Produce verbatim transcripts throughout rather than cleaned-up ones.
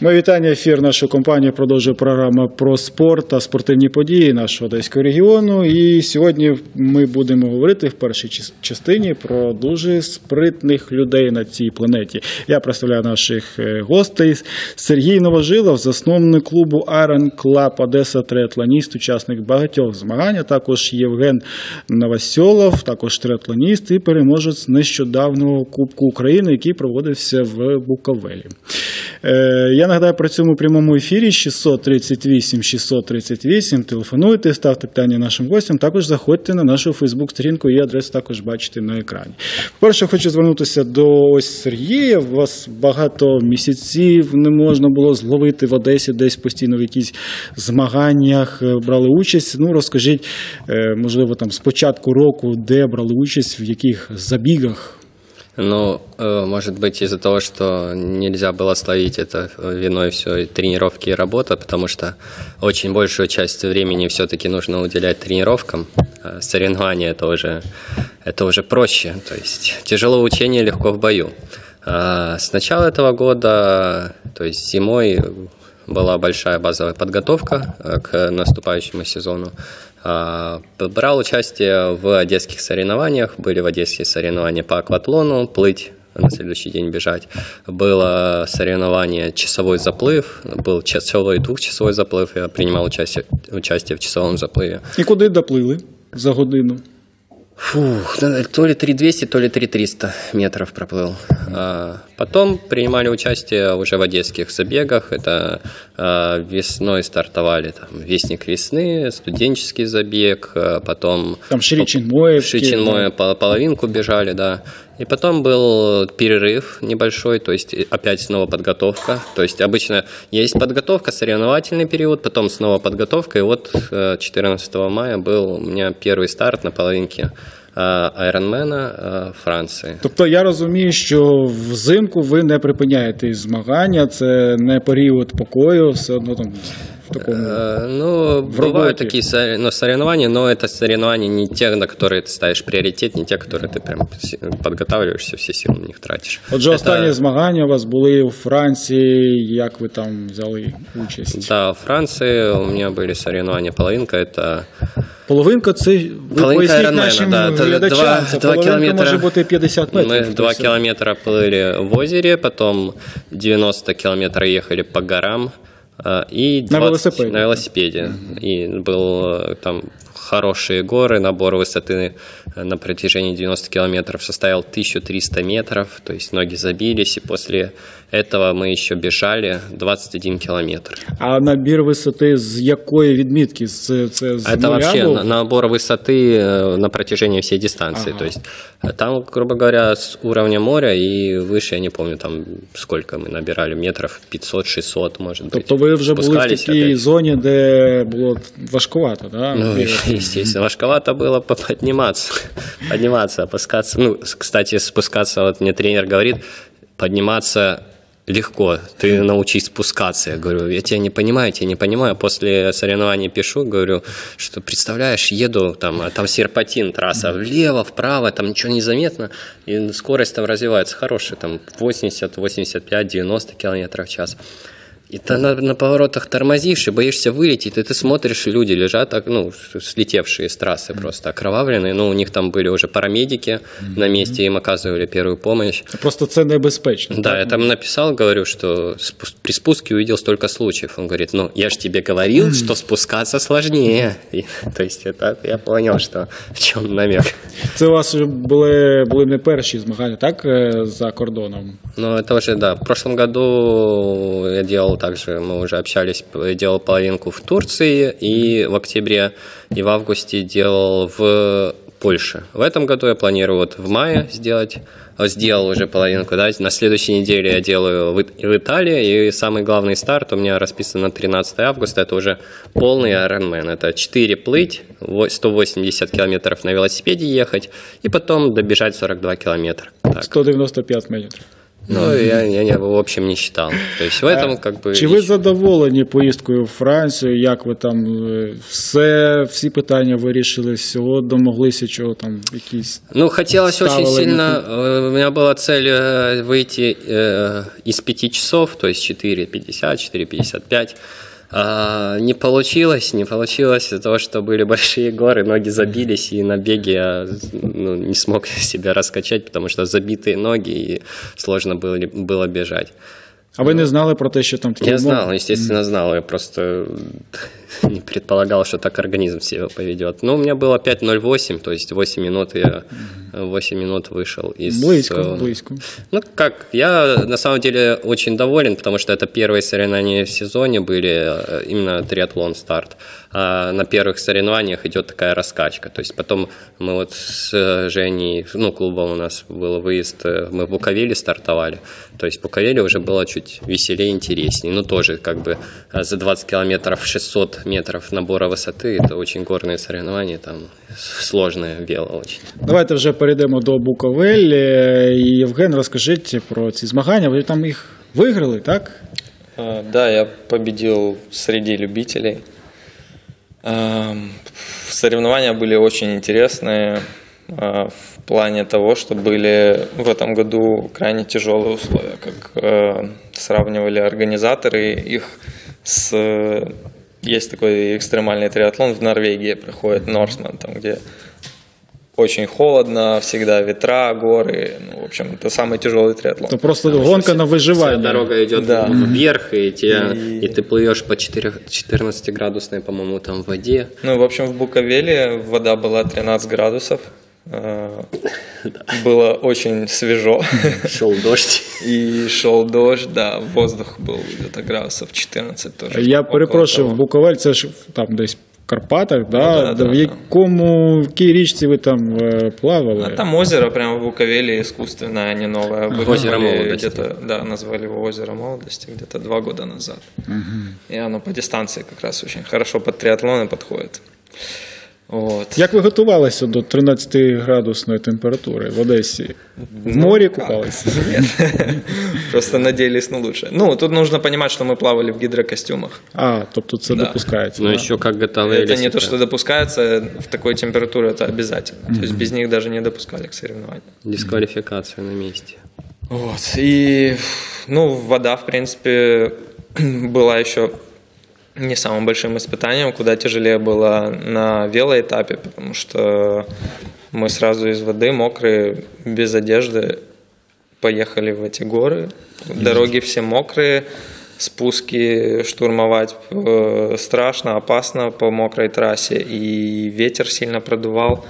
Мої вітання, ефір нашої компанії продовжує програма про спорт та спортивні події нашого Одеського регіону. І сьогодні ми будемо говорити в першій частині про дуже спритних людей на цій планеті. Я представляю наших гостей. Сергій Новожилов, засновник клубу Iron Club Одеса, триатлоніст, учасник багатьох змагань, а також Євген Новосьолов, також триатлоніст і переможець нещодавнього Кубку України, який проводився в Буковелі. Я нагадаю про цьому прямому ефірі шістсот тридцять вісім шістсот тридцять вісім. Телефонуйте, ставте питання нашим гостям. Також заходьте на нашу фейсбук-сторінку, її адресу також бачите на екрані. Перше, хочу звернутися до ось Сергія. У вас багато місяців не можна було зловити в Одесі, десь постійно в якісь змаганнях брали участь. Ну, розкажіть, можливо, там з початку року, де брали участь, в яких забігах? Ну, может быть, из-за того, что нельзя было словить это виной все и тренировки и работа, потому что очень большую часть времени все-таки нужно уделять тренировкам. Соревнования это уже, это уже проще, то есть тяжело в учении, легко в бою. С начала этого года, то есть зимой, была большая базовая подготовка к наступающему сезону. Брал участие в одесских соревнованиях, были в одесские соревнования по акватлону, плыть, на следующий день бежать. Было соревнование часовой заплыв, был часовой и двухчасовой заплыв, я принимал участие, участие в часовом заплыве. И куда доплыли за годину? Фух, то ли три двести, то ли три триста метров проплыл. Потом принимали участие уже в одесских забегах. Это весной стартовали там Вестник весны, студенческий забег, потом там Ширичинмое, Ширичинмое половинку бежали, да. И потом был перерыв небольшой, то есть опять снова подготовка. То есть обычно есть подготовка, соревновательный период, потом снова подготовка. И вот четырнадцатого мая был у меня первый старт на половинке Айронмена Франції. Тобто я розумію, що взимку ви не припиняєте змагання, це не період покою, все одно там в такому... Ну, в бывают такие ну, соревнования, но это соревнования не те, на которые ты ставишь приоритет, не те, которые ты прям подготавливаешься, все силы на них тратишь. Отже, это... останні змагання у вас були у Франції, як ви там взяли участь? Да, в Франции у меня были соревнования половинка, это... Половинка – це, ви поясніть нашим да, глядачам, це половинка може бути п'ятдесят метрів. Мы два километра плыли в озере, потом девяносто километров ехали по горам. И двадцать, на велосипеде. На велосипеде. И был там хорошие горы, набор высоты на протяжении девяноста километров составил тысячу триста метров, то есть ноги забились, и после этого мы еще бежали двадцать один километр. А набір висоти з якої відмітки? Це, це з Это вообще был? Набор высоты на протяжении всей дистанции, ага. То есть там, грубо говоря, с уровня моря и выше, я не помню, там сколько мы набирали, метров пятьсот-шестьсот, может быть. Тобто ви вже були в такій опять. Зоні, де було важковато, да? Ну, естественно, важковато было подниматься, подниматься, опускаться. Ну, кстати, спускаться, вот мне тренер говорит, подниматься легко, ты научись спускаться. Я говорю, я тебя не понимаю, я тебя не понимаю. После соревнований пишу, говорю, что представляешь, еду, там, там серпантин, трасса, влево, вправо, там ничего не заметно, и скорость там развивается хорошая, там восемьдесят, восемьдесят пять, девяносто километров в час. И ты на, на поворотах тормозишь и боишься вылететь, и ты смотришь, люди лежат, ну, слетевшие с трассы просто, окровавленные. Ну, у них там были уже парамедики mm-hmm. на месте, им оказывали первую помощь. Просто это небезпечно. Да, я там написал, говорю, что при спуске увидел столько случаев. Он говорит, ну, я же тебе говорил, mm-hmm. что спускаться сложнее. И, то есть это, я понял, что в чем намек. Це у вас були, були не перші змагання, так, за кордоном? Ну, это уже, да. В прошлом году я делал также, мы уже общались, делал половинку в Турции, и в октябре, и в августе делал в Польше. В этом году я планирую вот в мае сделать, сделал уже половинку, да, на следующей неделе я делаю в, в Италии, и самый главный старт у меня расписан на тринадцатое августа, это уже полный Ironman, это четыре плыть, сто восемьдесят километров на велосипеде ехать, и потом добежать сорок два километра. Так. сто девяносто пять метров. Ну, я, я в общем не считал. То есть в этом как бы... Чи ви задоволені поїздкою в Францію? Як ви там все, всі питання вирішили, всього домоглися, чого там якісь... Ну, хотелось очень сильно... У меня была цель выйти из пяти часов, то есть четыре пятьдесят, четыре пятьдесят пять. А, не получилось, не получилось из-за того, что были большие горы, ноги забились, и на беге я ну, не смог себя раскачать, потому что забитые ноги, и сложно было, было бежать. А вы не знали про те, що там такі Я умови? знал, естественно, знал. Я просто не предполагал, что так организм себя поведет. Но у меня было пять ноль восемь, то есть восемь минут, я восемь минут вышел из... Близко, близко. Ну, как, я на самом деле очень доволен, потому что это первые соревнования в сезоне были, именно триатлон старт. А на первых соревнованиях идет такая раскачка. То есть потом мы вот с Женей, ну, клубом у нас был выезд, мы в Буковеле стартовали. То есть в Буковеле уже было чуть веселее, интереснее. Ну, тоже как бы за двадцать километров шестьсот метров набора высоты. Это очень горные соревнования, там сложное вело очень. Давайте вже перейдемо до Буковелі. І, Євген, розкажіть про ці змагання. Ви там їх виграли, так? Да, я победил среди любителей. Соревнования были очень интересные в плане того, что были в этом году крайне тяжелые условия, как сравнивали организаторы их с... Есть такой экстремальный триатлон в Норвегии, проходит Норсман, там где очень холодно, всегда ветра, горы. Ну, в общем, это самый тяжелый триатлон. Это просто там гонка на выживание. Вся дорога идет да. вверх, и, тебя, и... и ты плывешь по четырнадцатиградусной, по-моему, там воде. Ну, в общем, в Буковеле вода была тринадцать градусов. Было очень свежо. Шел дождь. И шел дождь, да, воздух был где-то градусов четырнадцать тоже. Я перепрошую, в Буковель, це ж там десь в Карпатах, да? Ну, да, да, в якому, в якій річці ви там плавали? А там озеро прямо в Буковеле искусственное, а не новое. Озеро Молодости. Где-то, да, назвали его Озеро Молодости где-то два года назад. Угу. И оно по дистанции как раз очень хорошо под триатлоны подходит. Вот. Як ви готувалися до тринадцятиградусної температури в Одесі? В морі купалися? Нет, просто надеялись на лучшее. Ну, тут нужно понимать, что мы плавали в гидрокостюмах. А, тобто це Да. допускається. Ну, да? еще как готовились. Это не то, что допускается, в такой температуре это обязательно. Mm-hmm. То есть без них даже не допускали к соревнованиям. Дисквалификация на месте. Вот. И, ну, вода, в принципе, была еще не самым большим испытанием, куда тяжелее было на велоэтапе, потому что мы сразу из воды, мокрые, без одежды, поехали в эти горы. Дороги все мокрые, спуски штурмовать э, страшно, опасно по мокрой трассе, и ветер сильно продувал.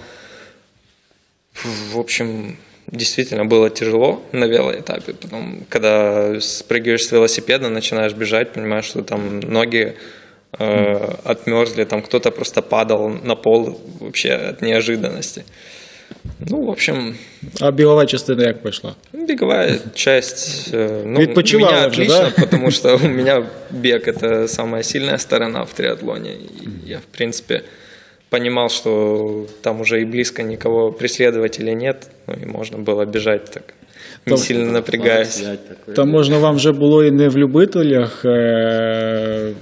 В общем, действительно было тяжело на велоэтапе. Потом, когда спрыгиваешь с велосипеда, начинаешь бежать, понимаешь, что там ноги э, отмерзли, там кто-то просто падал на пол вообще от неожиданности. Ну, в общем... А бігова частина як пройшла? Беговая часть, э, ну, у Відпочивала меня вже, отлично, да? потому что у меня бег – это самая сильная сторона в триатлоне. И я, в принципе, понимал, что там уже и близко никого преследователей нет, ну и можно было бежать так, не Там- сильно напрягаясь. Та можна вам вже було і не в любителях е-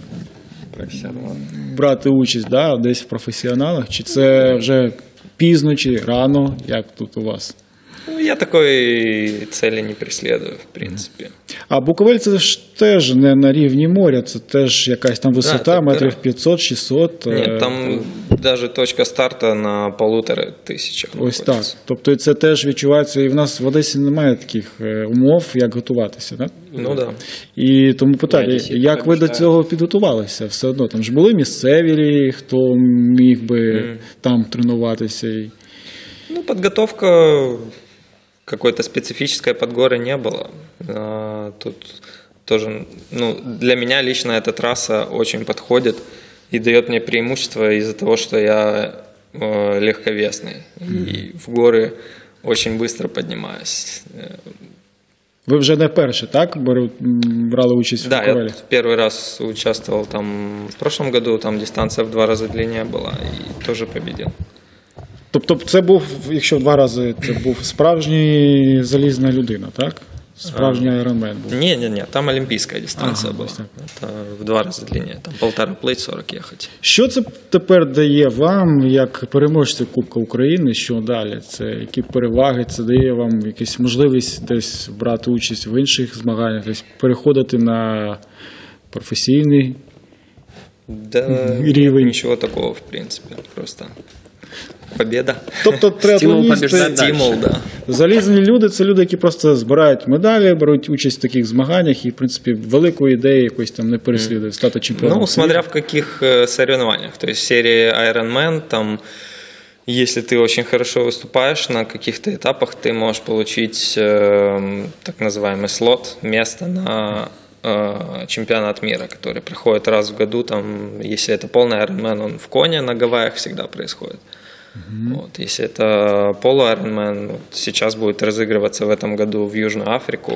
брати участь, да, десь в професіоналах? Чи це вже пізно, чи рано, як тут у вас? Ну, я такой цели не преследую, в принципе. А Буковель це ж теж не на рівні моря, це теж якась там висота, це метрів так. п'ятсот-шістсот. Нет, там даже точка старта на полутора тысячах. Ось так. находится. Тобто це теж відчувається, і в нас в Одесі немає таких е, умов, як готуватися, так? Ну да. І тому питання, Я як ви до цього підготувалися все одно? Там ж були місцеві, хто міг би там тренуватися? І... Ну, подготовка какой-то специфической под горы не было. А, Тут тоже, ну, для меня лично эта трасса очень подходит и дает мне преимущество из-за того, что я э, легковесный. И в горы очень быстро поднимаюсь. Ви вже не перші, так? Беру- м, Брали участь в Да, Буковелі? я первый раз участвовал там в прошлом году, там дистанция в два раза длиннее была, и тоже победил. Тобто це був, якщо в два рази, це був справжній залізна людина, так? справжній Ironman був? Не, не, не, там олимпийская дистанция Ага, была. так. Это в два раза длиннее, там полтора плыть, сорок ехать. Що це тепер дає вам, як переможцю Кубка України? Що далі? Це які переваги? Це дає вам якусь можливість десь брати участь в інших змаганнях, десь переходити на професійний Да, рівень? ничего такого, в принципе, просто победа. Тобто Стимул побіждати триатлоністи, далі. Стимул, да. залізні люди – це люди, які просто збирають медалі, беруть участь в таких змаганнях і, в принципі, великої ідеї якоїсь там не переслідують, стати чемпіоном. Ну, світу. смотря в каких э, соревнованиях. То есть в серии Ironman, там, если ты очень хорошо выступаешь на каких-то этапах, ты можешь получить э, так называемый слот, место на э, чемпионат мира, который проходит раз в году. Там, если это полный Ironman, он в Коне на Гавайях всегда происходит. Mm-hmm. Вот, если это полу-Ironman, вот сейчас будет разыгрываться в этом году в Южную Африку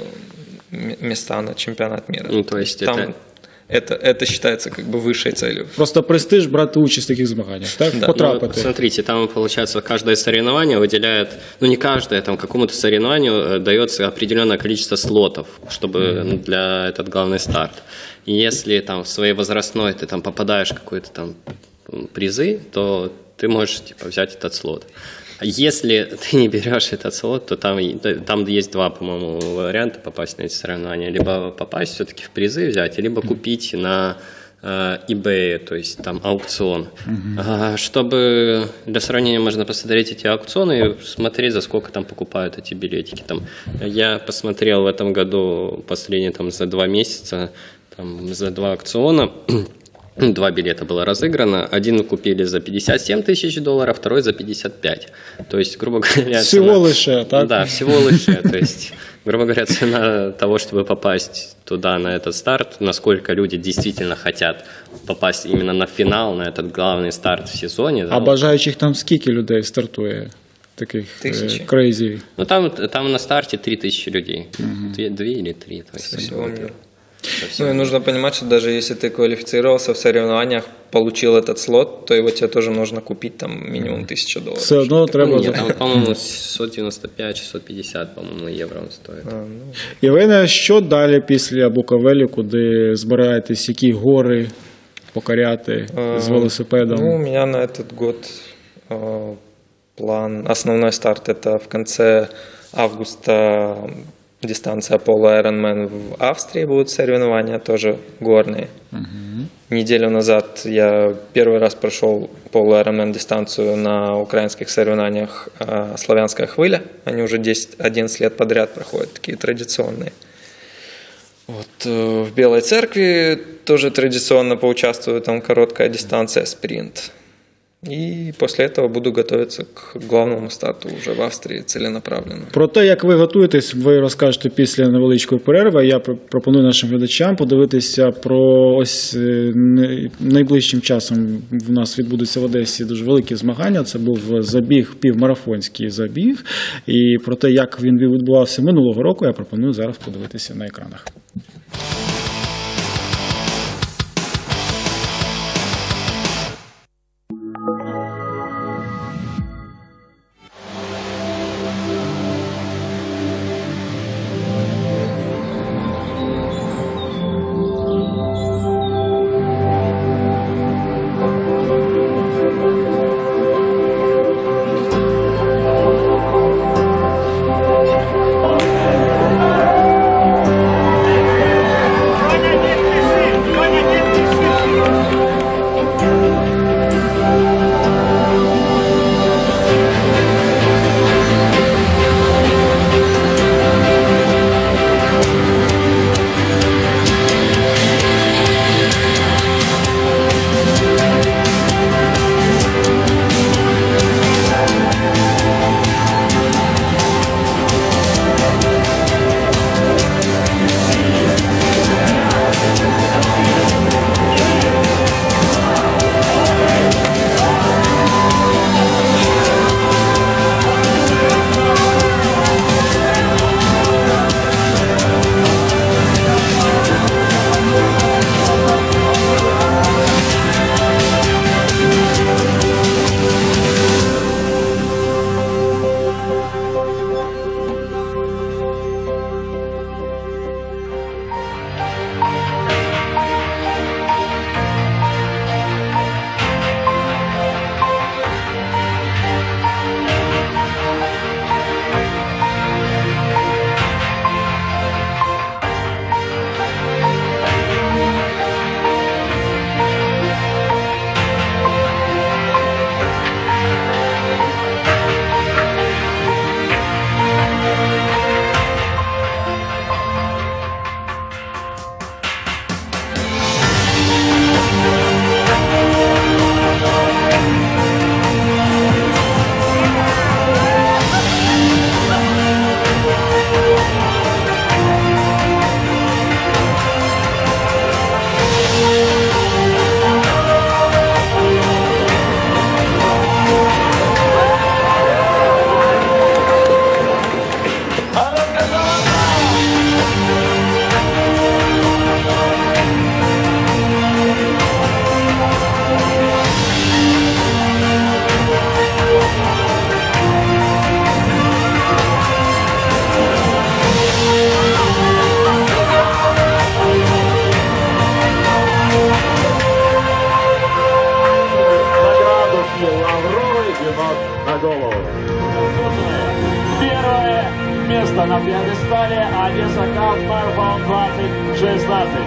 м- места на чемпионат мира. Ну, то есть там это... Это, это считается как бы высшей целью. Просто престиж брати участь в таких змаганнях, так? Да. Потрапити. Ну, смотрите, там, получается, каждое соревнование выделяет, ну, не каждое, там, какому-то соревнованию дается определенное количество слотов, чтобы mm-hmm. для этот главный старт. И если там в своей возрастной ты там попадаешь в какие-то там призы, то ты можешь, типа, взять этот слот. Если ты не берешь этот слот, то там, там есть два, по-моему, варианта попасть на эти соревнования. Либо попасть все-таки в призы взять, либо купить на э, eBay, то есть там аукцион. Uh-huh. А, чтобы для сравнения можно посмотреть эти аукционы и смотреть, за сколько там покупают эти билетики. Там, я посмотрел в этом году, последние там, за два месяца, там, за два аукциона, два билета было разыграно. Один купили за пятьдесят семь тысяч долларов, второй за пятьдесят пять. То есть, грубо говоря... Всего цена... лишь, так? Да, всего лишь. То есть, грубо говоря, цена того, чтобы попасть туда, на этот старт, насколько люди действительно хотят попасть именно на финал, на этот главный старт в сезоне. А да, бажаючих там скільки людей стартує? Таких Тисячі. крейзі. Ну, там, там на старте три тысячи людей. Угу. Две, две или три. То есть, Со всего мира. Совсем. Ну и нужно понимать, что даже если ты квалифицировался в соревнованиях, получил этот слот, то его тебе тоже нужно купить там минимум тысячу долларов. Все одно треба... Ну, нет, там, по-моему, шестьсот девяносто пять - шестьсот пятьдесят, по-моему, евро он стоит. А, ну... Євгене, що далі після Буковелі, куди збираєтесь, які гори покоряти з велосипедом? Ну, у меня на этот год э, план, основной старт это в конце августа дистанция полу-Ironman в Австрии, будут соревнования тоже горные. Uh-huh. Неделю назад я первый раз прошел полу-Ironman дистанцию на украинских соревнованиях э, «Славянская хвиля». Они уже десять-одиннадцать лет подряд проходят, такие традиционные. Вот, э, в Белой Церкви тоже традиционно поучаствую, там короткая дистанция, спринт. І після цього буду готуватися к главному старту вже в Австрії ціленаправленно. Про те, як ви готуєтесь, ви розкажете після невеличкої перерви. Я пропоную нашим глядачам подивитися про ось найближчим часом в нас відбудуться в Одесі дуже великі змагання. Це був забіг, півмарафонський забіг. І про те, як він відбувався минулого року, я пропоную зараз подивитися на екранах. вперед на голову. Первое место на пьедестале Одесса Cup Marathon двадцать шестнадцать.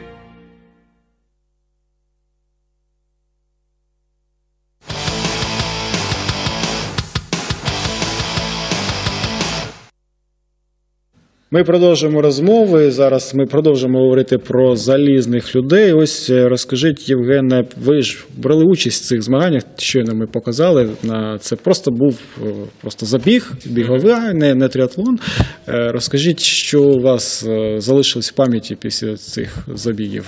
Ми продовжуємо розмови. Зараз ми продовжимо говорити про залізних людей. Ось розкажіть, Євгене, ви ж брали участь в цих змаганнях, щойно ми показали. Це просто був просто забіг, біговий, не, не тріатлон. Розкажіть, що у вас залишилось в пам'яті після цих забігів?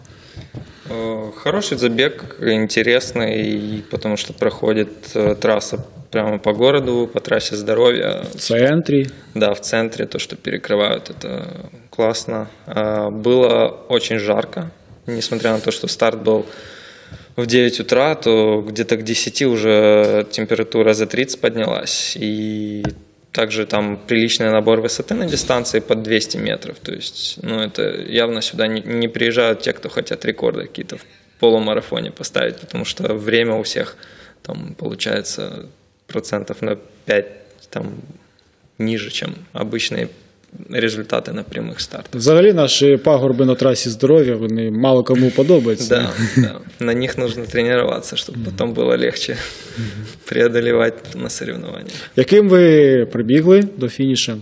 Хороший забег, интересный, потому что проходит трасса прямо по городу, по трассе здоровья. В центре? Да, в центре, то, что перекрывают, это классно. Было очень жарко, несмотря на то, что старт был в девять утра, то где-то к десяти уже температура за тридцать поднялась. И также там приличный набор высоты на дистанции под двести метров. То есть, ну, это явно сюда не, не приезжают те, кто хотят рекорды какие-то в полумарафоне поставить, потому что время у всех там получается процентов на пять там, ниже, чем обычные результати на прямих стартах. Взагалі наші пагорби на трасі здоров'я, вони мало кому подобаються. Да, да. На них нужно тренироваться, чтобы потом было легче преодолевать на соревнованиях. Яким ви прибігли до фініша?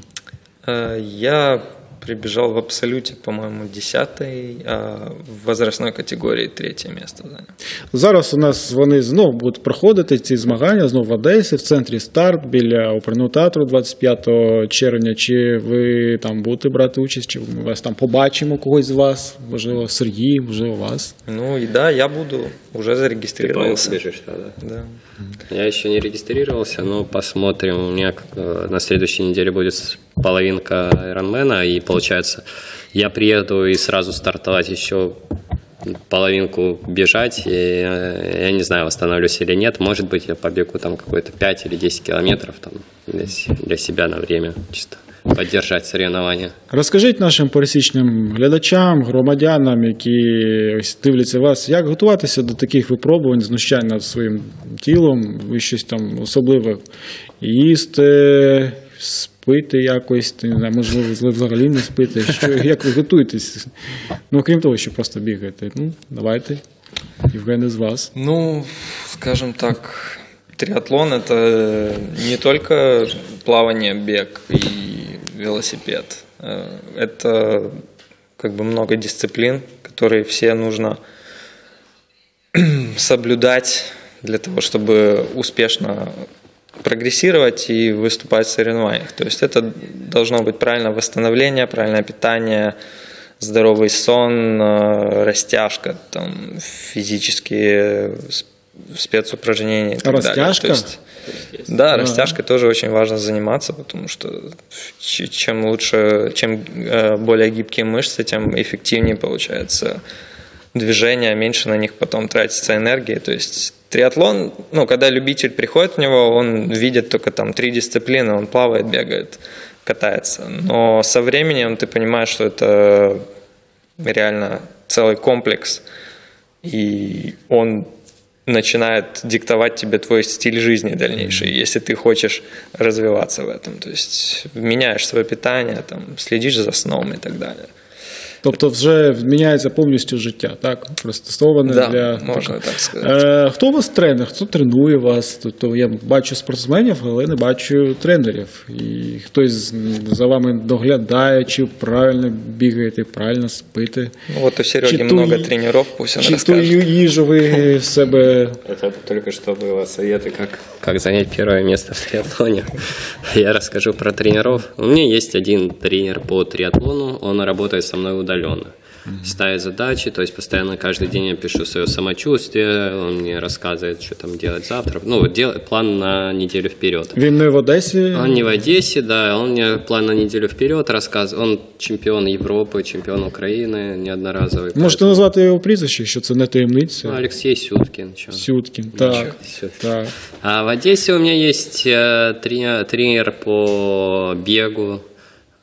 Я прибежал в абсолюте, по-моему, десятый, а в возрастной категории третье место занял. Зараз у нас вони знову будуть проходити ці змагання, знову в Одесі, в центрі старт, біля оперного театру двадцять п'ятого червня. Чи ви там будете брати участь, чи ми вас там побачимо, когось з вас, можливо, Сергій, можливо, вас? Ну и да, я буду, уже зарегистрировался. Ты бежишь, да? Да. Я еще не регистрировался, но посмотрим. У меня на следующей неделе будет половинка Ironman, и получается, я приеду и сразу стартовать еще половинку бежать, и я не знаю, восстановлюсь или нет. Может быть, я побегу там какой-то пять или десять километров там, для, для себя на время, чисто поддержать соревнования. Розкажіть нашим пересічним глядачам, громадянам, які ось дивляться вас, як готуватися до таких випробувань, знущань над своїм тілом, ви щось там особливе їсти, спити якось, не знаю, можливо, взагалі не спити. Що, як ви готуєтесь? Ну, крім того, що просто бігаєте. Ну, давайте, Євген, з вас. Ну, скажем так, триатлон – это не только плавание, бег и велосипед. Это как бы много дисциплин, которые все нужно соблюдать для того, чтобы успешно прогрессировать и выступать в соревнованиях. То есть это должно быть правильное восстановление, правильное питание, здоровый сон, растяжка, там, физические спецупражнения и так растяжка? далее. То есть, да, растяжкой тоже очень важно заниматься, потому что чем лучше, чем более гибкие мышцы, тем эффективнее получается движение, меньше на них потом тратится энергии. То есть триатлон, ну, когда любитель приходит в него, он видит только там три дисциплины, он плавает, бегает, катается. Но со временем ты понимаешь, что это реально целый комплекс, и он начинает диктовать тебе твой стиль жизни дальнейший, если ты хочешь развиваться в этом. То есть меняешь свое питание, там, следишь за сном и так далее. Тобто вже міняється повністю життя, так? Пристосоване да, для... можна так сказати. Е, хто у вас тренер? Хто тренує вас? Тобто я бачу спортсменів, але не бачу тренерів. І хтось за вами доглядає, чи правильно бігаєте, правильно спите. Ну вот у Сереги чи много ту, тренеров, пусть он чи расскажет. Чи ту їжу ви в себе... Это только что было советы, как, как занять первое место в триатлоне. Я расскажу про тренеров. У меня есть один тренер по триатлону, он работает со мной удаленно. Mm-hmm. Ставит задачи, то есть постоянно каждый день я пишу свое самочувствие, он мне рассказывает, что там делать завтра. Ну, вот дел, план на неделю вперед. Він не в Одесі? Он не в Одессе, да, он мне план на неделю вперед рассказывает. Он чемпион Европы, чемпион Украины, неодноразовый. Можете назвати його прізвище, що це не таємниця? Ну, Алексей Сюткин. Чё? Сюткин, так. так. А в Одессе у меня есть тренер, тренер по бегу.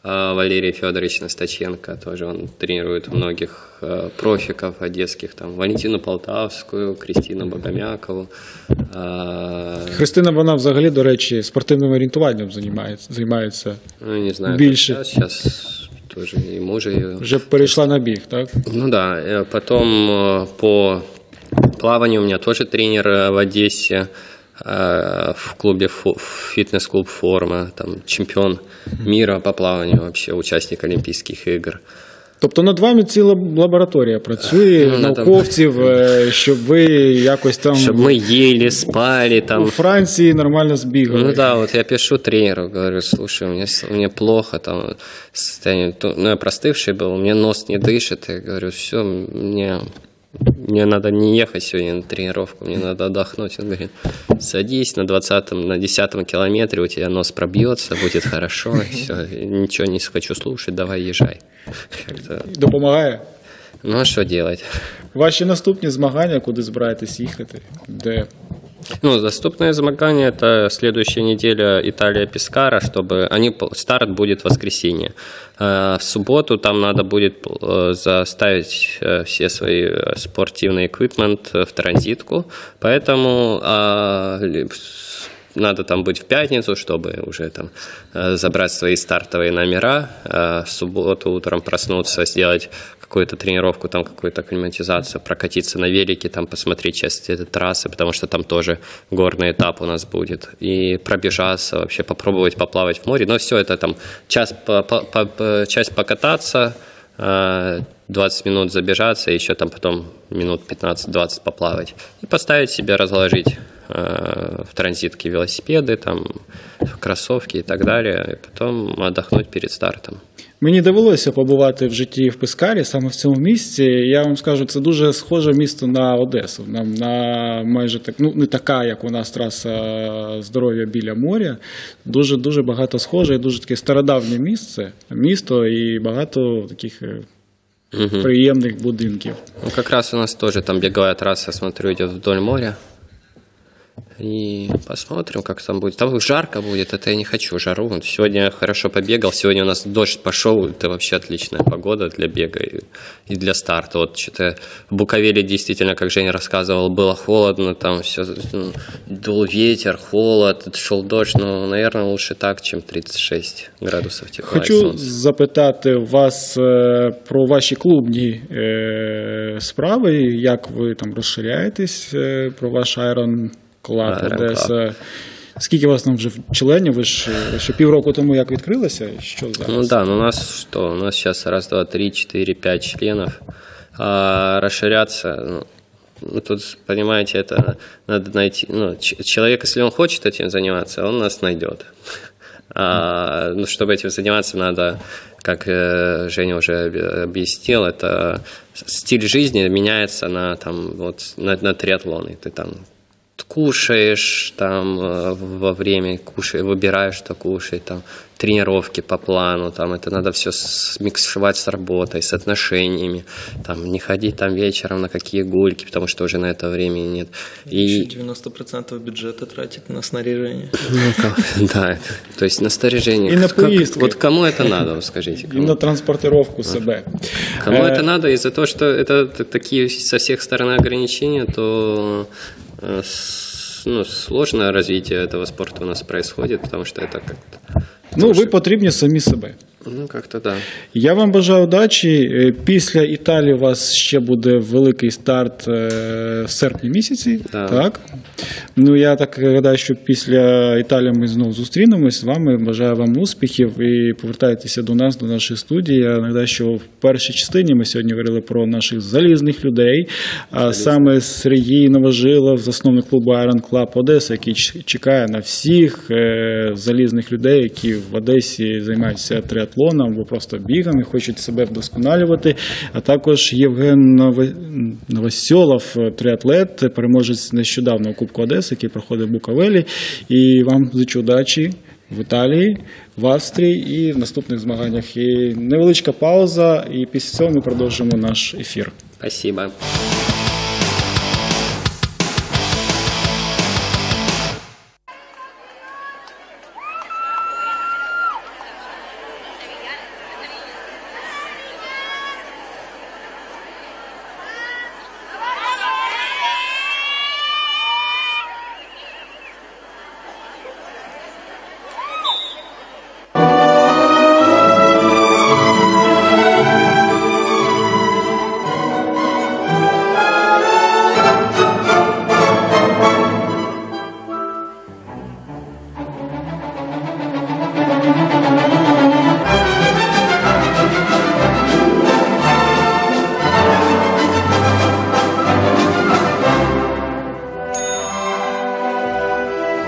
Валерий Федорович Настаченко, тоже он тренирует многих э, профиков одесских, там, Валентину Полтавскую, Кристину Богомякову. Э, Христина, вона взагалі, до речі, спортивним орієнтуванням займається, займається ну, не знаю, більше. Сейчас, сейчас тоже и мужа ее. Вже перейшла на біг, так? Ну да, потом э, по плаванию у меня тоже тренер в Одессе, в клубе фитнес-клуб «Форма», там чемпион мира по плаванию, вообще участник Олимпийских игр. Тобто над вами ціла лабораторія працює, ну, науковців, там, щоб ви якось там... Щоб ми їли, спали там. У Франції нормально збігали. Ну да, вот я пишу тренеру, говорю, слушай, у меня, у меня плохо, там, состояние, ну я простывший был, у меня нос не дышит, я говорю, все, мне... Мне надо не ехать сегодня на тренировку, мне надо отдохнуть. Он говорит, садись на двадцатом, на десятом километре, у тебя нос пробьется, будет хорошо, все, ничего не хочу слушать, давай езжай. Допомагає? Ну а что делать? Ваші наступні змагання, куди збираєтесь їхати? Де? Ну, доступное змагание – это следующая неделя Италия-Пескара, чтобы они, старт будет в воскресенье. В субботу там надо будет заставить все свои спортивный эквипмент в транзитку, поэтому надо там быть в пятницу, чтобы уже там забрать свои стартовые номера, в субботу утром проснуться, сделать какую-то тренировку, там какую-то акклиматизацию, прокатиться на велике, там посмотреть часть этой трассы, потому что там тоже горный этап у нас будет, и пробежаться, вообще попробовать поплавать в море. Но все это там час, по, по, по, час покататься, двадцать минут забежаться, еще там потом минут пятнадцать-двадцать поплавать. И поставить себе, разложить в транзитке велосипеды, там, кроссовки и так далее, и потом отдохнуть перед стартом. Мені довелося побувати в житті в Пескарі, саме в цьому місці. Я вам скажу, це дуже схоже місто на Одесу. На, на майже так, ну не така, як у нас траса здоров'я біля моря. Дуже-дуже багато схоже, і дуже таке стародавнє місце, місто і багато таких угу. приємних будинків. Ну, как раз у нас тоже там беговая трасса, смотрю, идет вдоль моря. И посмотрим, как там будет. Там жарко будет, это я не хочу жару. Сегодня я хорошо побегал, сегодня у нас дождь пошел, это вообще отличная погода для бега и, и для старта. Вот что-то в Буковеле действительно, как Женя рассказывал, было холодно, там все, ну, дул ветер, холод, шел дождь, но, наверное, лучше так, чем тридцять шесть градусов тепла. Хочу запитати вас про ваші клубні справи, як ви там розширяєтесь, про ваш Iron Клаб Одеса. Скільки у вас там вже членів? Ви ж ще півроку тому як відкрилися? Що зараз? Ну да, ну у нас что? У нас сейчас раз, два, три, четыре, пять членов. А расширяться, ну, ну тут, понимаете, это надо найти. Ну, человек, если он хочет этим заниматься, он нас найдет. А, ну, чтобы этим заниматься, надо, как Женя уже объяснил, это стиль жизни меняется на, там, вот, на, на триатлоны. Ты там кушаешь там во время, кушаешь, выбираешь, что кушать, там, тренировки по плану, там, это надо все смикшевать с работой, с отношениями, там, не ходить там вечером на какие гульки, потому что уже на это времени нет. И девяносто процентов бюджета тратит на снаряжение. Ну, да, то есть на снаряжение. И на поездки. Вот кому это надо, скажите? И на транспортировку себе. Кому это надо? Из-за того, что это такие со всех сторон ограничения, то ну, сложное развитие этого спорта у нас происходит, потому что это как-то... Ну, ви потрібні самі себе. Ну, как-то да. Я вам бажаю удачі. Після Італії у вас ще буде великий старт в серпні місяці. Да. Так? Ну, я так гадаю, що після Італії ми знову зустрінемось з вами. Бажаю вам успіхів і повертайтеся до нас, до нашої студії. Я нагадаю, що в першій частині ми сьогодні говорили про наших залізних людей, а саме Сергій Новожилов, засновник клубу Iron Club Одеса, який чекає на всіх залізних людей, які в Одесі займаються триатлоном або просто бігом і хочуть себе вдосконалювати. А також Євген Новосьолов, триатлет, переможець нещодавно Кубку Одеси, який проходив в Буковелі. І вам зичу удачі в Італії, в Австрії і в наступних змаганнях. І невеличка пауза, і після цього ми продовжимо наш ефір. Спасибо.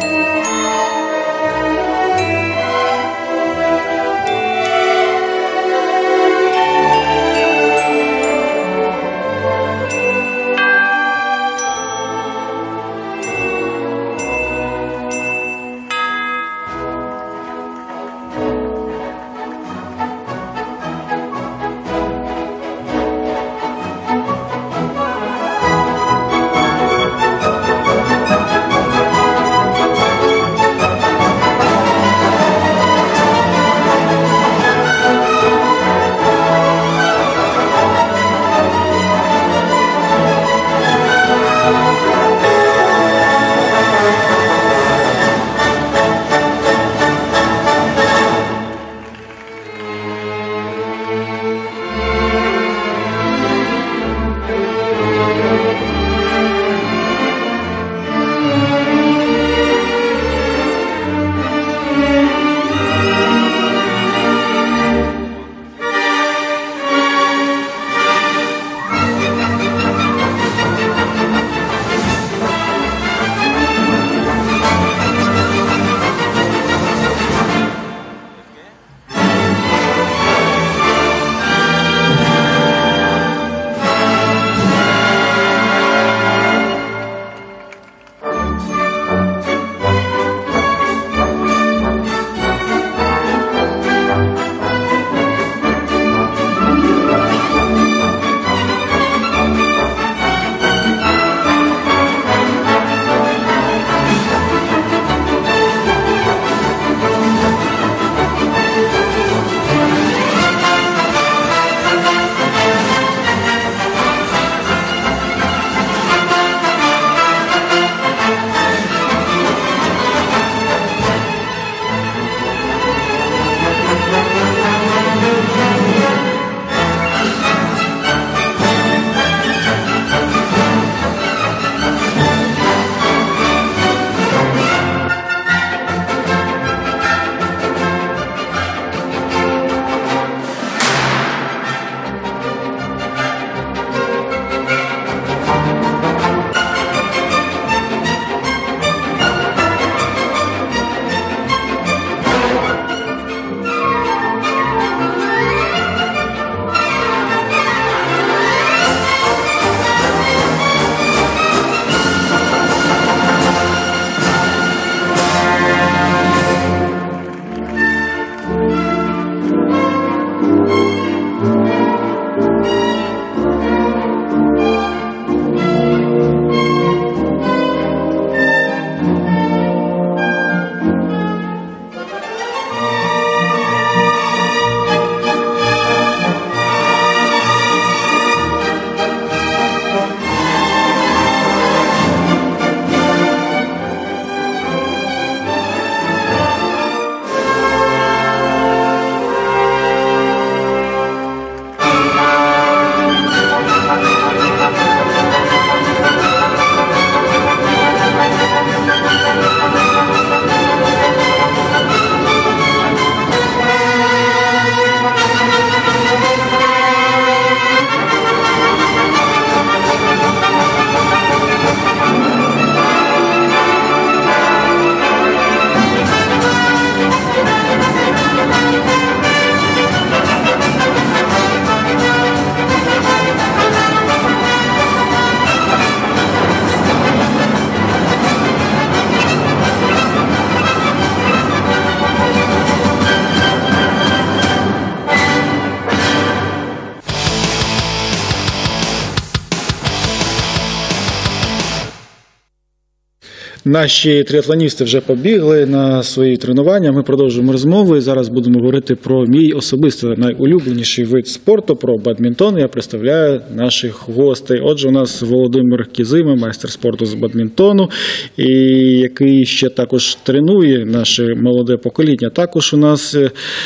Наші тріатлоністи вже побігли на свої тренування. Ми продовжуємо розмову і зараз будемо говорити про мій особисто найулюбленіший вид спорту, про бадмінтон. Я представляю наших гостей. Отже, у нас Володимир Кізима, майстер спорту з бадмінтону, і який ще також тренує наше молоде покоління. Також у нас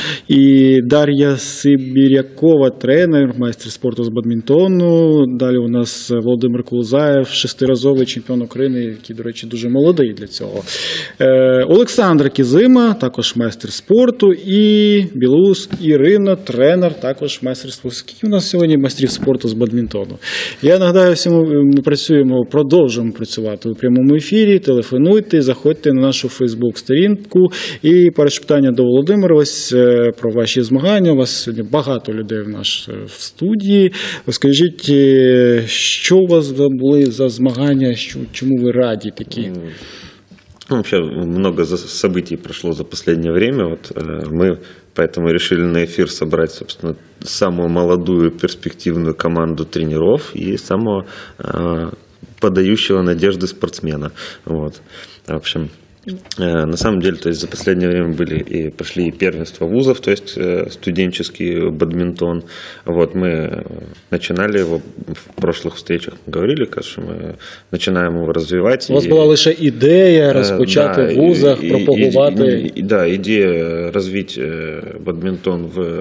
і Дар'я Сибірякова, тренер, майстер спорту з бадмінтону. Далі у нас Володимир Кулузаєв, шестиразовий чемпіон України, який, до речі, дуже молодий. молодий для цього. Е, Олександр Кізима, також майстер спорту, і Білоус Ірина, тренер, також майстер спорту. Скільки у нас сьогодні майстрів спорту з бадмінтону? Я нагадаю всім, ми працюємо, продовжуємо працювати у прямому ефірі. Телефонуйте, заходьте на нашу Фейсбук-сторінку. І перше питання до Володимира, ось про ваші змагання. У вас сьогодні багато людей в нас в студії. Скажіть, що у вас були за змагання, що, чому ви раді такі? Ну, вообще много событий прошло за последнее время. Вот, э, мы поэтому решили на эфир собрать, собственно, самую молодую перспективную команду тренеров и самого э, подающего надежды спортсмена. Вот. В общем, э, на самом деле, то есть за последнее время были и прошли и первенства вузов, то есть э, студенческий бадминтон. Вот мы начинали его в прошлых встречах, мы говорили, что мы начинаем его развивать. У вас була лише ідея розпочати да, в вузах, и, пропагувати. И, и, да, идея развить бадминтон в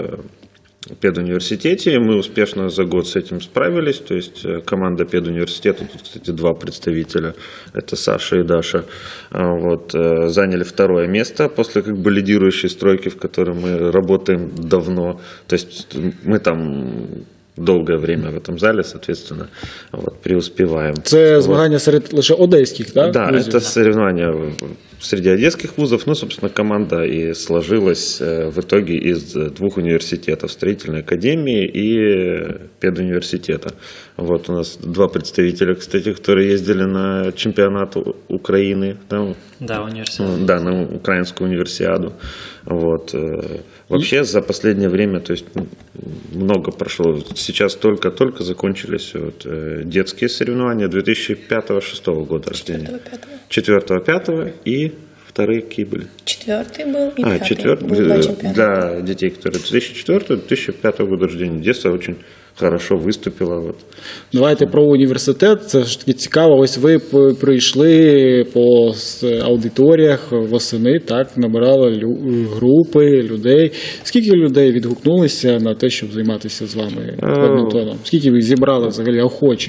педуниверситете. Мы успешно за год с этим справились. То есть команда педуниверситета, тут, кстати, два представителя, это Саша и Даша, вот, заняли второе место после как бы лидирующей стройки, в которой мы работаем давно. То есть мы там долгое время в этом зале, соответственно, вот, преуспеваем. Це змагання серед лише одеських, так? Да, вузів? это соревнования среди одесских вузов. Ну, собственно, команда и сложилась в итоге из двух университетов: строительной академии и педуниверситета. Вот у нас два представителя, кстати, которые ездили на чемпионат Украины. Да, да, универсиаду. Да, на украинскую универсиаду. Вот. Вообще за последнее время, то есть, много прошло. Сейчас только-только закончились вот, детские соревнования две тысячи пятого-шестого года рождения. четвёртого-пятого и вторые какие были? Четвертый был и а, пятый. Четвертый, для детей, которые две тысячи четвёртого - две тысячи пятого года рождения. Детство очень хорошо виступила. От. Давайте про університет. Це ж таки цікаво. Ось ви прийшли по аудиторіях восени, так, набирали лю- групи людей. Скільки людей відгукнулися на те, щоб займатися з вами бадмінтоном? Скільки ви зібрали взагалі охочих?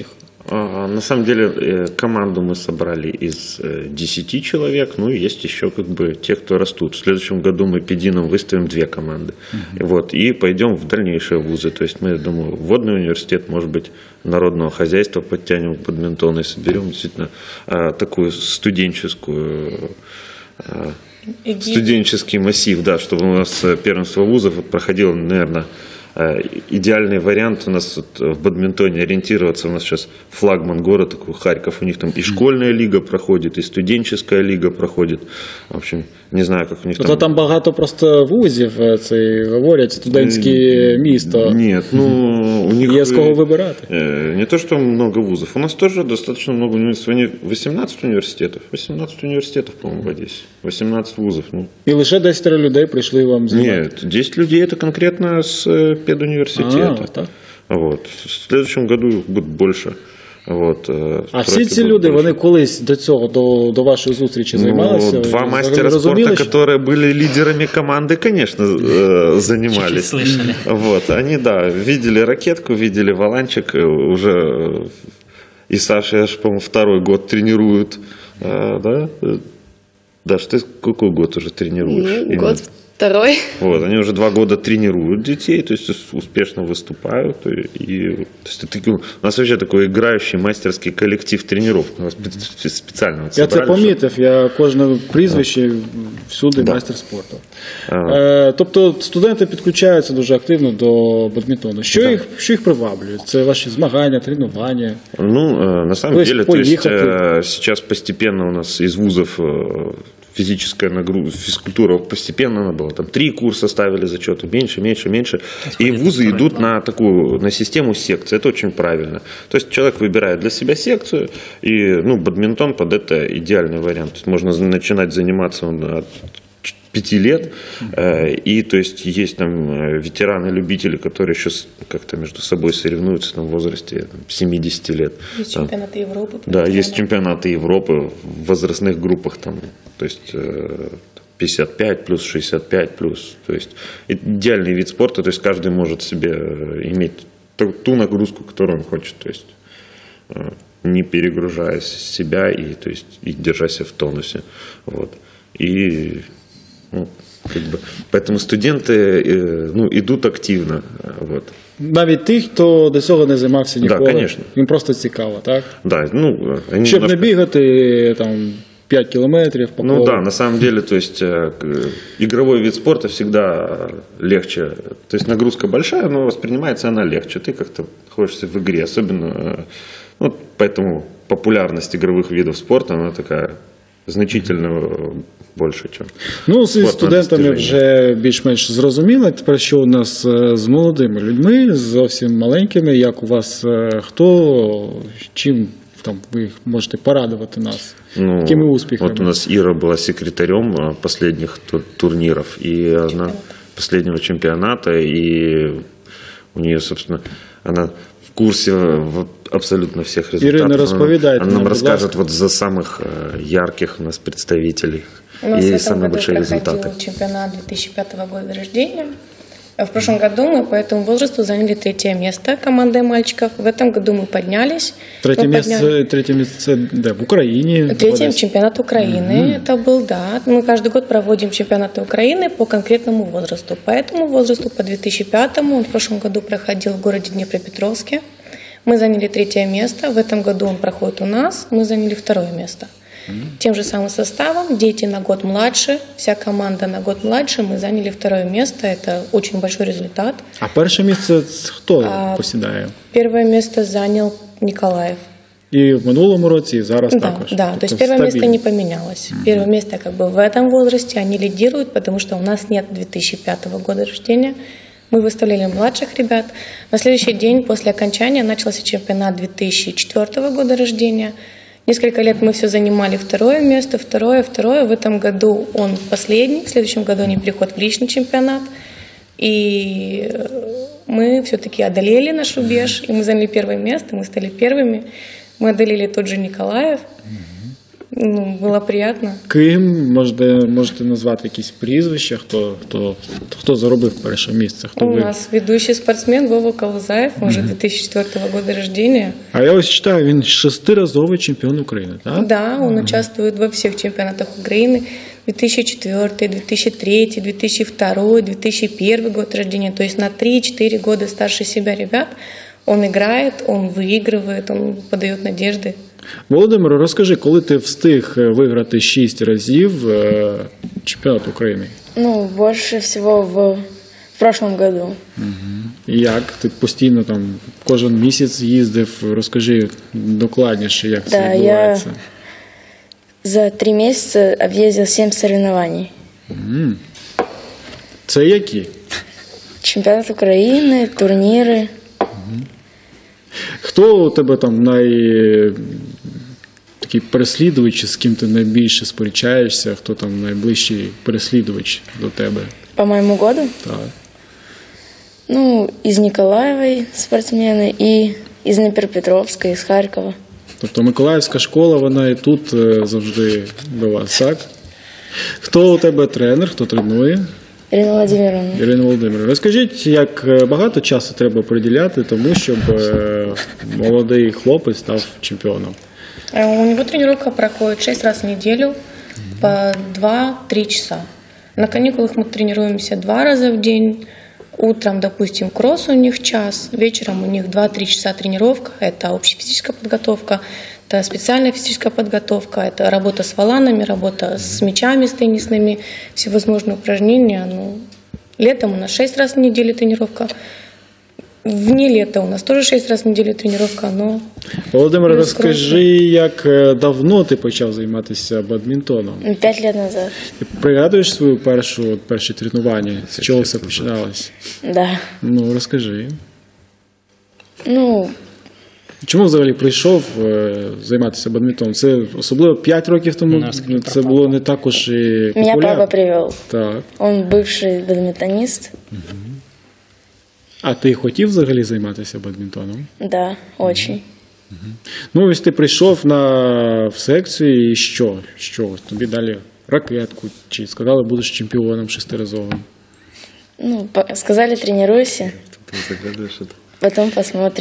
На самом деле команду мы собрали из десяти человек, ну и есть еще как бы те, кто растут. В следующем году мы педином выставим две команды. Uh-huh. Вот, и пойдем в дальнейшие вузы. То есть мы, думаю, водный университет, может быть, народного хозяйства подтянем к бадминтону и соберем действительно такую студенческую... студенческий массив, да, чтобы у нас первенство вузов проходило, наверное, идеальный вариант у нас вот в бадминтоне ориентироваться. У нас сейчас флагман город такой Харьков, у них там и школьная лига проходит, и студенческая лига проходит. В общем, не знаю, как у них там... То там багато просто вузів, це говорять, студентське місто. Нет, ну у них... Є з кого вибирати. Не то, что много вузов. У нас тоже достаточно много университетов. восемнадцать университетов. восемнадцать университетов, по-моему, в Одессе. восемнадцать вузов. Ну. І лише десять людей прийшли вам займати? Нет, десять людей это конкретно с педуниверситета. А, так. Вот. В следующем году их будет больше. Вот, а всі ці люди, вони колись до цього, до, до вашої зустрічі займалися? Ну, два мастера спорта, которые были лидерами команды, конечно, занимались. Вот, они, да, видели ракетку, видели валанчик, уже и Саша, аж, по-моему, второй год тренируют. Да? Даш, ты какой год уже тренируешь? Ну, год второй. Вот, они уже два года тренируют детей, то есть успешно выступают. И, и, то есть, это, у нас вообще такой играющий мастерский коллектив тренеров. У нас специально вот я це помітив, що... я кожне прізвище всюди да. майстер спорту. А. Е, тобто студенти підключаються дуже активно до бадмінтону. Що, да. їх, що їх приваблює? Це ваші змагання, тренування? Ну, на самом деле, то есть, сейчас постепенно у нас из вузов физическая нагрузка, физкультура постепенно она была. Там три курса ставили зачеты, меньше, меньше, меньше. И вузы идут на такую, на систему секций. Это очень правильно. То есть человек выбирает для себя секцию, и ну, бадминтон под это идеальный вариант. То есть можно начинать заниматься от пяти лет, и то есть есть там ветераны-любители, которые еще как-то между собой соревнуются там, в возрасте там, семидесяти лет. Есть там, чемпионаты Европы. Да, есть чемпионаты Европы в возрастных группах, там, то есть пятьдесят пять плюс, шестьдесят пять плюс, то есть идеальный вид спорта, то есть каждый может себе иметь ту, ту нагрузку, которую он хочет, то есть не перегружая себя и, то есть, и держась в тонусе. Вот. И, ну, как бы, поэтому студенти ну, йдуть активно. Вот. Навіть ті, хто до цього не займався ніколи, да, конечно. їм просто цікаво, так? Да, ну, они щоб немножко... не бігати там, пять километров по Ну колу. да, на самом деле, то есть игровой вид спорта всегда легче. То есть нагрузка большая, но воспринимается она легче. Ты как-то находишься в игре. Особенно, ну, поэтому популярность игровых видов спорта, она такая значительно більше, ніж. Ну, з студентами вже більш-менш зрозуміло. Тепер що у нас з молодими людьми, зовсім маленькими, як у вас, хто, чим там ви можете порадувати нас? Ну, какими успехами? Вот у нас Ира была секретарем последних турниров и она последнего чемпионата, и у нее, собственно, она в курсе вот абсолютно всех результатов. Ирина рассповедает. Она нам расскажет вот за самых ярких у нас представителей у нас и в этом самые году большие результаты. проходил чемпионат две тысячи пятого года рождения. В прошлом году мы по этому возрасту заняли третье место командой мальчиков. В этом году мы поднялись. Третье мы место, подняли... третье место да, в Украине. Третий чемпионат Украины. Mm-hmm. Это был, да. Мы каждый год проводим чемпионаты Украины по конкретному возрасту. По этому возрасту, по две тысячи пятому, он в прошлом году проходил в городе Днепропетровске. Мы заняли третье место. В этом году он проходит у нас. Мы заняли второе место. Тем же самым составом, дети на год младше, вся команда на год младше, мы заняли второе место, это очень большой результат. А первое место кто а, посідає? Первое место занял Николаев. И в минулому році, и зараз да, також? Да, то есть первое место не поменялось. Mm-hmm. Первое место как бы в этом возрасте, они лидируют, потому что у нас нет две тысячи пятого года рождения. Мы выставляли младших ребят. На следующий день после окончания начался чемпионат две тысячи четвёртого года рождения. Несколько лет мы все занимали второе место, второе, второе. В этом году он последний, в следующем году они переходят в личный чемпионат. И мы все-таки одолели наш рубеж, и мы заняли первое место, мы стали первыми. Мы одолели тот же Николаев. Ну, було приємно. Ким можете, можете назвати якісь прізвища, хто, хто, хто заробив перше місце? Хто У ви? нас ведущий спортсмен Вова Калузаев, он же две тысячи четвёртого года рождения. А я ось читаю, він шестиразовий чемпіон України, так? Да, он участвует во всех чемпионатах Украины. две тысячи четвёртый, две тысячи третий, две тысячи второй, две тысячи первый год рождения. То есть на три-четыре года старше себя ребят. Он играет, он выигрывает, он подает надежды. Володимир, розкажи, коли ти встиг виграти шість разів чемпіонат України? Ну, больше всего в, в прошлом году. Угу. Як? Ти постійно там кожен місяць їздив? Розкажи докладніше, як да, це відбувається. Я за три месяца объездил семь соревнований. Угу. Це які? Чемпионат України, турніри. Угу. Хто у тебе там най... такий переслідувач, з ким ти найбільше сперечаєшся, хто там найближчий переслідувач до тебе? По моему году? Так. Ну, из Николаевой спортсмены и из Днепропетровска, из Харькова. Тобто Миколаївська школа, вона і тут завжди до вас, так? Хто у тебе тренер, хто тренує? Ірина Володимировна. Ірина Володимировна, розкажіть, як багато часу треба приділяти тому, щоб молодий хлопець став чемпіоном? У него тренировка проходит шесть раз в неделю по два-три часа. На каникулах мы тренируемся два раза в день. Утром, допустим, кросс у них час, вечером у них два-три часа тренировка. Это общая физическая подготовка, это специальная физическая подготовка, это работа с валанами, работа с мячами, с теннисными, всевозможные упражнения. Ну, летом у нас шесть раз в неделю тренировка. Вне лета у нас теж шість разів в неділю тренування, но... Володимир, розкажи, як давно ти почав займатися бадмінтоном? П'ять років назад. Ти пригадуєш свою першу, перше тренування? З чого все починалось? Да. Ну, розкажи. Ну... Чому взагалі прийшов займатися бадмінтоном? Це особливо п'ять років тому, це було не також і популярно. Меня папа привел. Так. Он бывший бадминтонист. Угу. А ти хотів взагалі займатися бадмінтоном? Да, очень. Угу. Ну, ось ти прийшов на в секцію і що? Що? Тобі дали ракетку? Чи сказали, будеш чемпіоном шестиразовим? Ну, сказали, тренируйся. Потом посмотрим.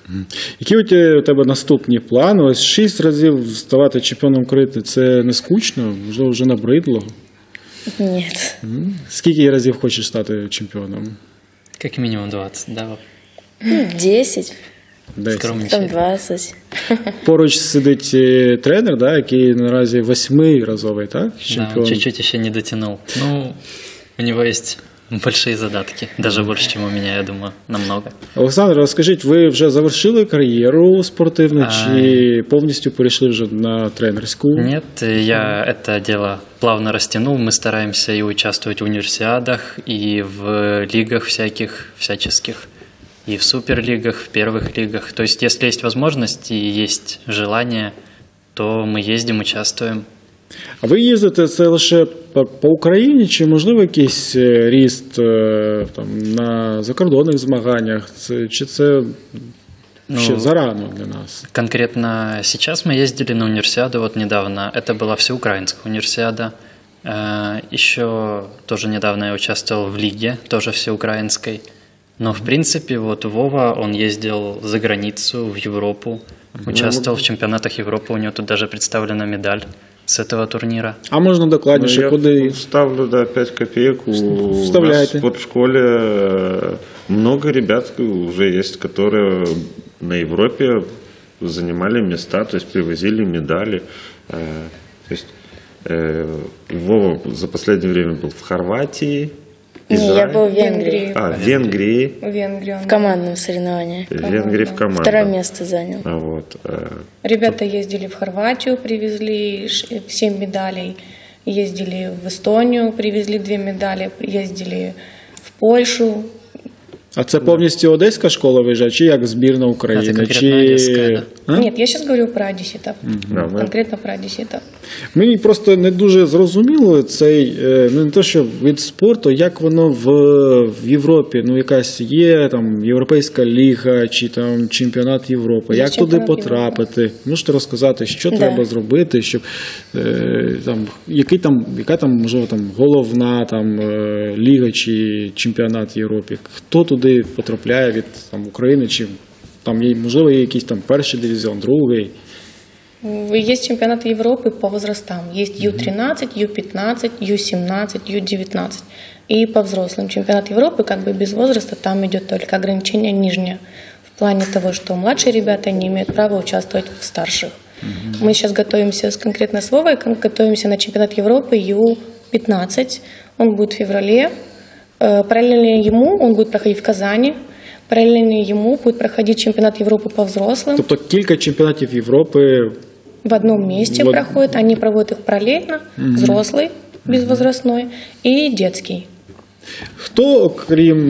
Які у тебе наступні плани? Ось шість разів ставати чемпіоном України – це не скучно? Можливо, вже набридло? Ні. Скільки разів хочеш стати чемпіоном? Как минимум двадцать, да? десять. десять. Там двадцять. Поруч сидить тренер, да, який наразі восьмиразовий, так? Чемпіон. Да, чуть-чуть еще не дотянул. Ну, у него есть большие задатки, даже больше, чем у меня, я думаю, намного. Олександр, розкажіть, ви вже завершили кар'єру спортивну, а... чи повністю перейшли вже на тренерську? Нет, я это дело плавно растянул. Мы стараемся и участвовать в универсиадах, и в лигах всяких, всяческих, и в суперлигах, в первых лигах. То есть, если есть возможность и есть желание, то мы ездим, участвуем. А ви їздите це лише по, по Україні, чи можливо якийсь ріст там, на закордонних змаганнях, це, чи це ну, ще зарано для нас? Конкретно сейчас мы ездили на универсиаду, вот недавно, это была всеукраинская универсиада, еще тоже недавно я участвовал в лиге, тоже всеукраинской, но в принципе вот Вова, он ездил за границу, в Европу, участвовал в чемпионатах Европы, у него тут даже представлена медаль с этого турнира. А можно докладніше, ну, куди? Я вставлю, да, пять копеек. Вставляйте. У нас в спортшколе много ребят уже есть, которые на Европе занимали места, то есть привозили медали. То есть Вова за последнее время был в Хорватии. Не, я был в Венгрии. А, в Венгрии. В Венгрии. В командном соревновании. В Венгрии в командном. Второе место занял. А вот. Ребята ездили в Хорватию, привезли семь медалей. Ездили в Эстонию, привезли две медали. Ездили в Польшу. А це повністю одеська школа виїжджає, чи як збірна України? А це конкретно чи... одеська, да? Нет, я сейчас говорю про одесситов. Да, мы... Конкретно про одесситов. Мені просто не дуже зрозуміло цей, ну не те, що від спорту, як воно в, в Європі, ну якась є там Європейська ліга чи там чемпіонат Європи, Є як туди чемпіонат потрапити? Європи. Можете розказати, що Да. треба зробити, щоб е, там, який там, яка там, можливо, там головна там е, ліга чи чемпіонат Європи? Хто туди потрапляє від там України, чи там є, можливо, є якийсь там перший дивізіон, другий? Есть чемпионаты Европы по возрастам. Есть ю тринадцать, ю пятнадцать, ю семнадцать, ю девятнадцать. И по взрослым. Чемпионат Европы как бы без возраста, там идет только ограничение нижнее. В плане того, что младшие ребята не имеют права участвовать в старших. Мы сейчас готовимся с, конкретно с Вовой, готовимся на чемпионат Европы ю пятнадцать. Он будет в феврале. Параллельно ему он будет проходить в Казани. Параллельно ему будет проходить чемпионат Европы по взрослым. Тобто кілька чемпіонатів Європи в одном месте в... проходят. Они проводят их параллельно. Угу. Взрослый, безвозрастной и детский. Хто, крім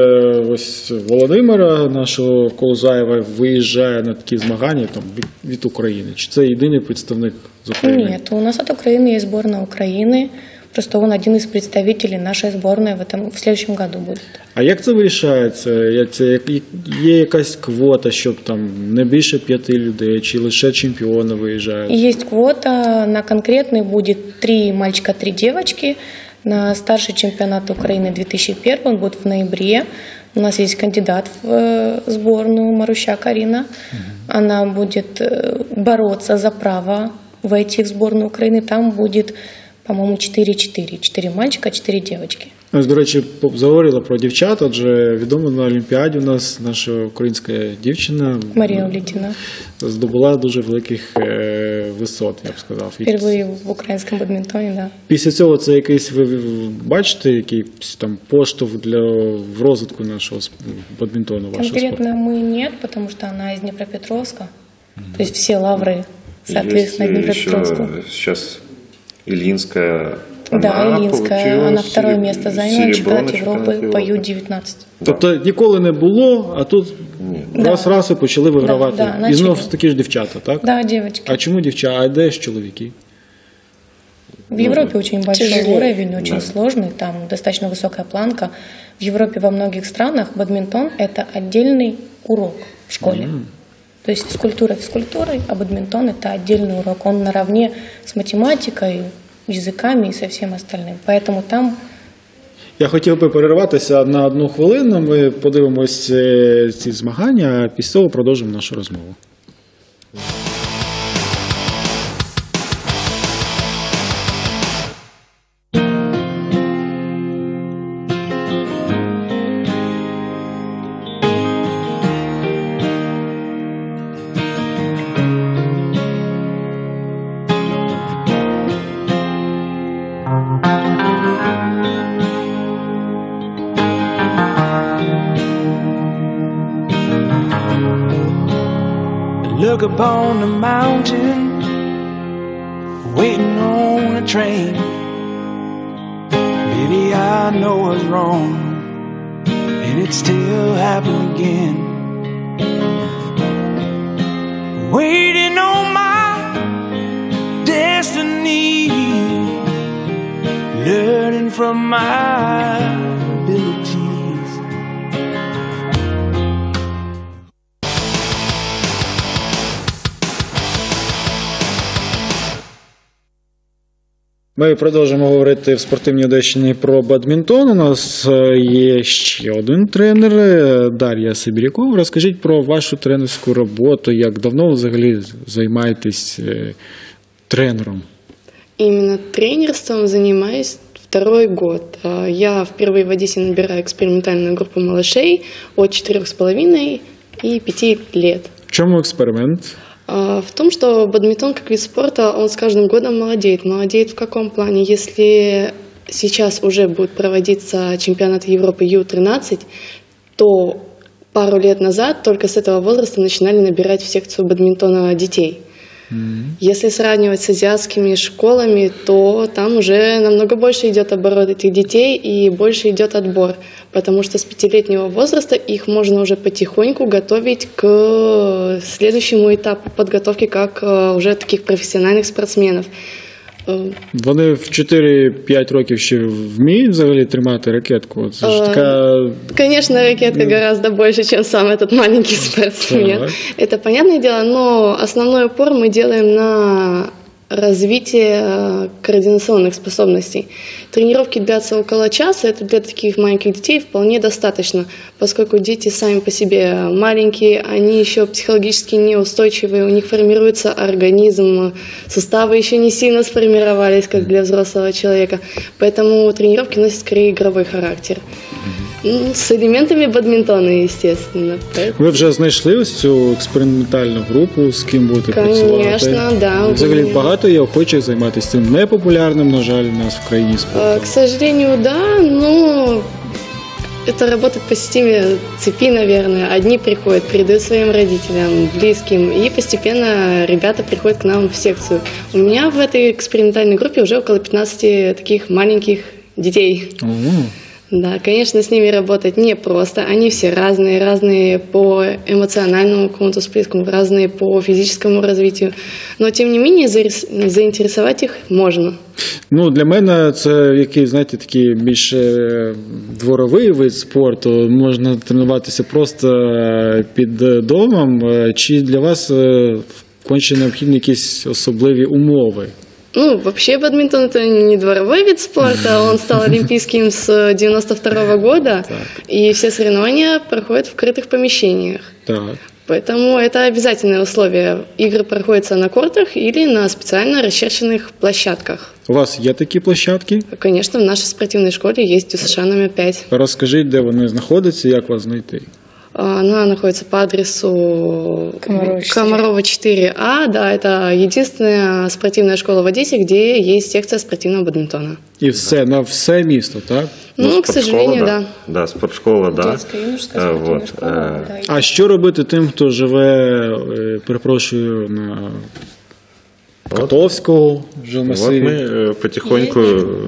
ось Володимира, нашого Колзаєва, виїжджає на такі змагання там, від, від України? Чи це єдиний представник з України? Нет, у нас от Украины есть сборная Украины. Просто он один из представителей нашей сборной в, этом, в следующем году будет. А як це вирішається? Це, є якась квота, щоб там не більше п'яти людей, чи лише чемпіони виїжджають? Есть квота, на конкретный будет три мальчика, три девочки. На старший чемпионат Украины две тысячи первый, он будет в ноябре. У нас есть кандидат в сборную Марущак Арина. Угу. Она будет бороться за право войти в сборную Украины. Там будет, по-моему, чотири-чотири. чотири мальчика, чотири девочки. Ось, до речі, заговорила про дівчат, адже відомо на Олімпіаді у нас наша українська дівчина Марія Улітіна здобула дуже великих е, висот, я б сказав. Впервые в українському бадмінтоні, да. Після цього це якийсь, ви бачите, якийсь там поштовх для в розвитку нашого бадмінтону, вашого спорту? Конкретно мы нет, потому что она из Днепропетровска. Mm-hmm. То есть все лавры, соответственно, Днепропетровску. Сейчас Ильинская. Да, Ильинская, она второе место заняла, чемпионат Европы по ю девятнадцать. Тобто ніколи не було, а тут раз-раз да. і почали вигравати. Да, да, і знов такі ж дівчата, так? Да, девочки. А чому дівчата? А де ж чоловіки? В Европе очень большой Тяжелее. уровень, очень да. сложный, там достаточно высокая планка. В Европе во многих странах бадминтон – это отдельный урок в школе. Mm-hmm. То есть физкультура физкультурой, а бадминтон – это отдельный урок. Он наравне с математикой, языками и со всем остальным. Поэтому там Я хотів би перерватися на одну хвилину. Ми подивимось ці змагання, а після цього продовжимо нашу розмову. Look upon the mountain, waiting on a train. Maybe I know what's wrong, and it still happened again. Waiting on my destiny, learning from my abilities. Ми продовжимо говорити в спортивній Одещині про бадмінтон. У нас є ще один тренер, Дар'я Сибірякова. Розкажіть про вашу тренерську роботу, як давно взагалі займаєтесь тренером? Именно тренерством занимаюсь второй год. Я впервые в Одессе набираю экспериментальную группу малышей от четырёх с половиной и пяти лет. В чому експеримент? В том, что бадминтон как вид спорта, он с каждым годом молодеет. Молодеет в каком плане? Если сейчас уже будет проводиться чемпионат Европы ю тринадцать, то пару лет назад только с этого возраста начинали набирать в секцию бадминтона детей. Mm-hmm. Если сравнивать с азиатскими школами, то там уже намного больше идет оборот этих детей и больше идет отбор, потому что с пятилетнего возраста их можно уже потихоньку готовить к следующему этапу подготовки как уже таких профессиональных спортсменов. Вони в чотири-п'ять років ще вміють взагалі тримати ракетку? Це ж така... Конечно, ракетка гораздо больше, чем сам этот маленький спортсмен. Так. Это понятное дело, но основной упор мы делаем на развитие координационных способностей. Тренировки длятся около часа, это для таких маленьких детей вполне достаточно, поскольку дети сами по себе маленькие, они еще психологически неустойчивые, у них формируется организм, суставы еще не сильно сформировались, как для взрослого человека, поэтому тренировки носят скорее игровой характер. З елементами бадмінтону, естественно. Ви вже знайшли ось цю експериментальну групу, з ким будете Конечно, працювати? Звісно, да. Взагалі багато є охочих займатися цим непопулярним, на жаль, у нас в країні спортом. К сожалению, да, но это работает по системе цепи, наверное. Одни приходят, передают своим родителям, близким, и постепенно ребята приходят к нам в секцию. У меня в этой экспериментальной группе уже около пятнадцати таких маленьких детей. Угу. Да, конечно, с ними работать непросто. Они все разные, разные по эмоциональному какому-то всплеску, разные по физическому развитию. Но, тем не менее, заинтересовать их можна. Ну, для мене це який, знаєте, такий більш дворовий вид спорту. Можна тренуватися просто під домом. Чи для вас конче необхідні якісь особливі умови? Ну, вообще бадминтон – это не дворовой вид спорта, он стал олимпийским с девяносто второго года, так. И все соревнования проходят в крытых помещениях. Так. Поэтому это обязательное условие. Игры проходятся на кортах или на специально расчерченных площадках. У вас є такі площадки? Конечно, в нашей спортивной школе есть ДЮСШ номер пять. Розкажіть, де вони знаходяться, як вас знайти? Она находится по адресу Комарова четыре А. Да, это единственная спортивная школа в Одессе, где есть секция спортивного бадминтона. И все, на все место, так? Ну, ну к сожалению, да. Да, спортшкола, да. Детская, юношеская спортивная вот. школа. Да. А що робити тим, хто живе, перепрошую, на Котовського жилмасиві? Вот мы потихоньку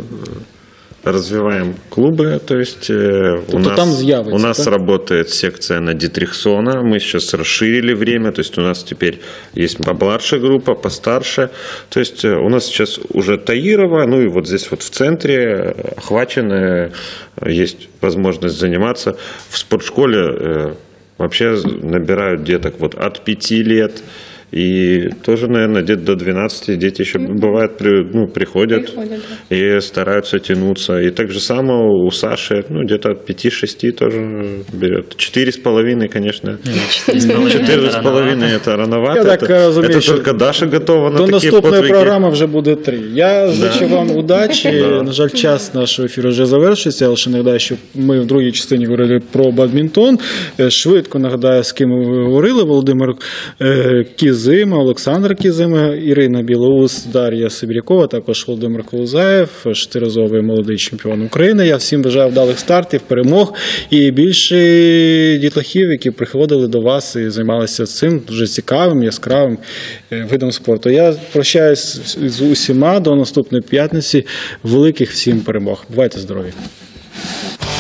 развиваем клубы, то есть у нас, там у нас работает секция на Дитрихсона, мы сейчас расширили время, то есть у нас теперь есть помладшая группа, постарше, то есть у нас сейчас уже Таирова, ну и вот здесь вот в центре охвачено, есть возможность заниматься. В спортшколе вообще набирают деток вот от пяти лет И тоже, наверное, где-то до двенадцати дети еще, mm-hmm. бывает, ну, приходят, приходят да. и стараются тянуться. И так же само у Саши, ну, где-то от пяти-шести тоже берет. Четыре с половиной, конечно. Четыре с половиной – это рановато. Я так розумію, це тільки Даша готова на такі подвиги. До наступної програми вже буде три. Я зичу да. вам удачі. Да. На жаль, час нашого ефіру вже завершується. Я лише нагадаю, що ми в другій частині говорили про бадмінтон. Швидко нагадаю, з ким ви говорили. Володимир Кізима, Олександр Кізима, Ірина Білоус, Дар'я Сибірякова, також Володимир Колузаєв, шестиразовий молодий чемпіон України. Я всім бажаю вдалих стартів, перемог і більше дітлахів, які приходили до вас і займалися цим дуже цікавим, яскравим видом спорту. Я прощаюсь з усіма до наступної п'ятниці. Великих всім перемог. Бувайте здорові!